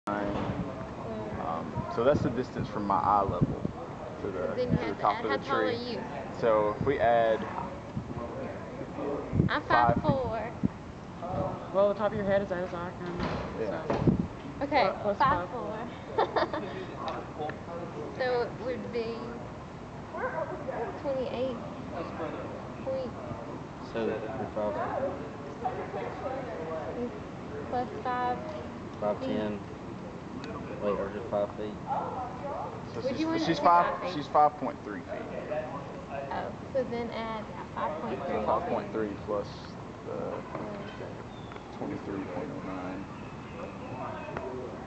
So that's the distance from my eye level to the top of the How tall are tree. you? So if we add I'm 5 feet. 5'4". Well, the top of your head is as I can. Yeah. So. Okay, Plus 5'4". So it would be 28 point So you're plus 5. 5'10". Wait, or just 5 feet? So Would you want she's to 5. 5 feet? She's 5.3 feet. Oh, so then add 5.3. So 5.3 plus the 23.09.